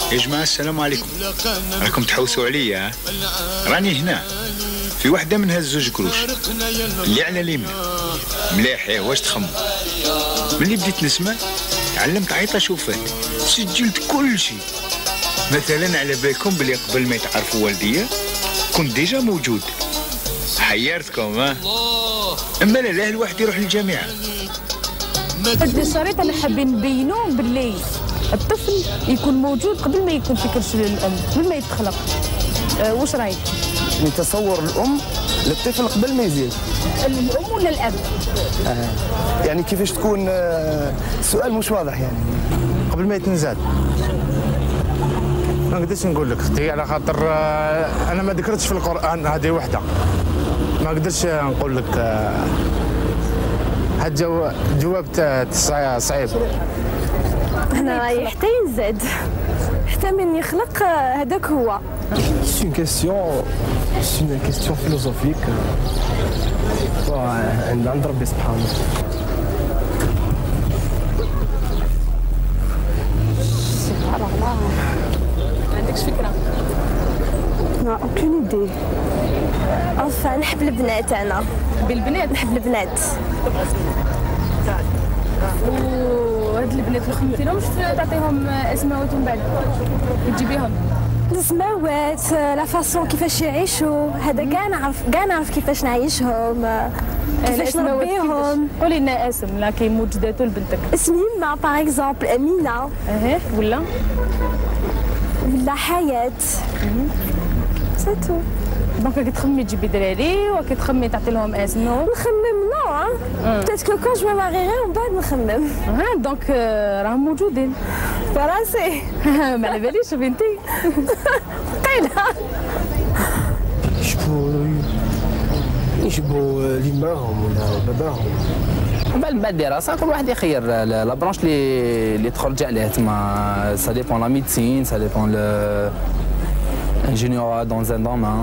يا جماعة السلام عليكم. راكم تحوسوا عليا ها؟ راني هنا في واحدة من هالزوج قروش اللي على اليمين. مليح يا واش تخمم. ملي بديت نسمع علمت عيطة شوفات، سجلت كل شيء. مثلا على بالكم بلي قبل ما يتعرفوا والديا كنت ديجا موجود. حيرتكم ها؟ اما لا الواحد يروح للجامعة. هذه الشريطة اللي حابين نبينوا باللي الطفل يكون موجود قبل ما يكون في كرش الام، قبل ما يتخلق. واش رايك؟ تصور الام للطفل قبل ما يزيد. الام ولا الاب؟ يعني كيفاش تكون السؤال مش واضح يعني. قبل ما يتنزل. ما نقدرش نقول لك اختي على خاطر انا ما ذكرتش في القران هذه وحده. ما نقدرش نقول لك هاد جواب صعيب. انا رايي حتى ينزاد، حتى من يخلق هذاك هو. C'est une question philosophique. عند ربي سبحانه. سبحان الله. ما عندكش فكرة؟ ما aucune idée. enfin نحب البنات انا. بالبنات؟ نحب البنات. وهاد البنات اللي خممتيلهمش تعطيهم اسماوات من بعد وتجيبيهم؟ السماوات، لا فاسون كيفاش يعيشوا، هذا كاع نعرف كيفاش نعيشهم، كيفاش نربيهم. قولي لنا اسم لا كاين موجوداتو لبنتك. اسم يما باغ اكزومبل امينه. ولا حياه. ساتو. دونك كتخمي تجيبي دراري وكتخمي تعطي لهم اسمهم؟ نخمم نو بتات كو كون جو ماريغي ومن بعد نخمم. دونك راهم موجودين فراسي. ما على باليش بنتي. قيلها. يجيبوا ليماهم ولا باباهم. بعد الدراسه كل واحد يخير لا برونش اللي تخرج عليه تما. سا ديبون لا ميديسين، سا ديبون ingénieur dans un domaine,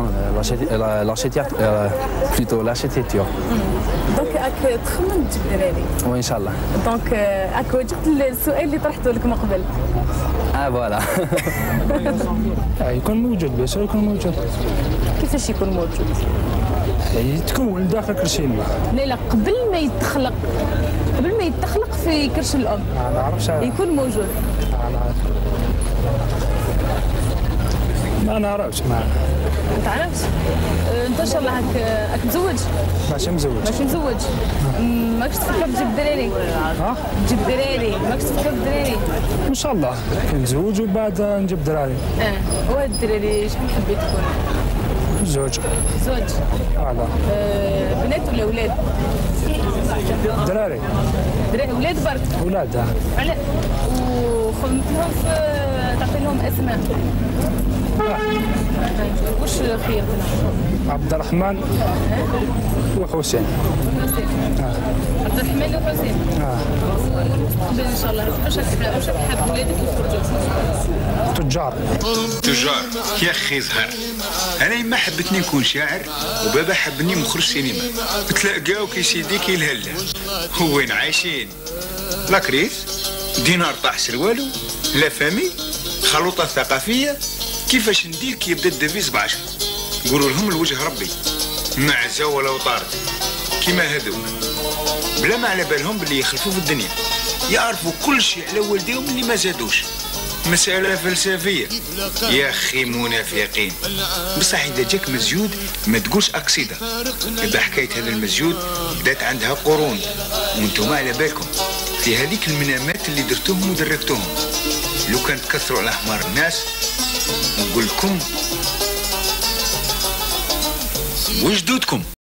l'architecture. دونك راك تخمم تجيب دراري. وان شاء الله. دونك راك واجبت السؤال اللي طرحته لك من قبل. فوالا. يكون موجود بس يكون موجود. كيفاش يكون موجود؟ تكون داخل كرش الام. لا قبل ما يتخلق في كرش الام. ما نعرفش. يكون موجود. ما نعرفش. ما تعرفش؟ انت ان شاء الله راك مزوج؟ ماشي مزوج. ماكش تفكر تجيب دراري؟ تجيب دراري، ماكش تفكر بدراري؟ ان شاء الله نتزوج وبعد نجيب دراري. وهاد الدراري شحال حبيت تكون؟ زوج. فوالا. بنات ولا ولاد؟ دراري. ولاد برك؟ ولاد. على وخممتيهم تعطي لهم اسماء؟ واش خيرتنا؟ عبد الرحمن وحسين. عبد الرحمن وحسين. قبل ان شاء الله واش حاب ولادك يخرجوا؟ تجار. يا اخي زهر. انا يما حبتني نكون شاعر وبابا حبني مخرج سينما. تلاقاو كي سيدي كي الهله. وين عايشين؟ لا كريس، دينار طاح سروالو، لا فامي، خلوطه ثقافيه. كيفاش ندير كي يبدا الدفيز ب10؟ قولوا لهم لوجه ربي معزه ولا وطارد كيما هذوك، بلا ما على بالهم باللي يخلفوا في الدنيا، يعرفوا كل شيء على والديهم اللي ما زادوش. مسألة فلسفية يا أخي منافقين. بصح إذا جاك مزيود ما تقولش أقصيدة. إذا حكاية هذا المزيود بدات عندها قرون وانتم على بالكم في هذيك المنامات اللي درتوهم ودركتوهم. لو كان تكثروا على حمار الناس نقول لكم وجدودكم.